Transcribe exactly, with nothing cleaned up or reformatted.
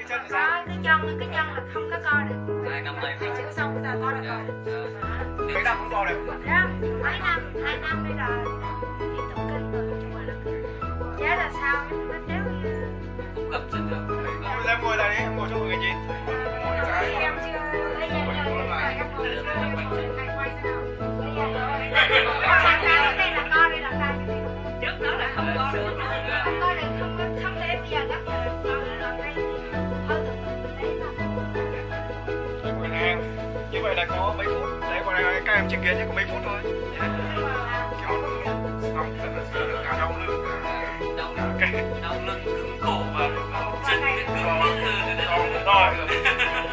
chân thì sao? Cái chân, cái chân là không có co được. Hai năm nay Thầy chữa xong bây giờ co được rồi. Mấy năm không co được? Đó, mấy năm, hai năm đây rồi. Đi tụng kinh rồi, nhưng mà nó chế là sao, nó kéo cũng gặp chân được. Em ngồi lại đi, em ngồi cho mọi người nhìn. Ngồi cho cái. em chưa lấy em cho em ngồi em ngồi cho em thầy quay thế nào. Đây là co, đây là co. Trước đó là không co được. Không co được, không có, không để bây giờ gấp giờ co được rồi. Đây hơi từ từ đấy là. Đây ngồi ngang. Như vậy là có mấy phút. Đấy, còn này các em chứng kiến nhé, có mấy phút thôi. Cái món sống rất là sơ, cả đau lưng, cả đau lưng, đau lưng cứng cổ và chân cái cứng. rồi.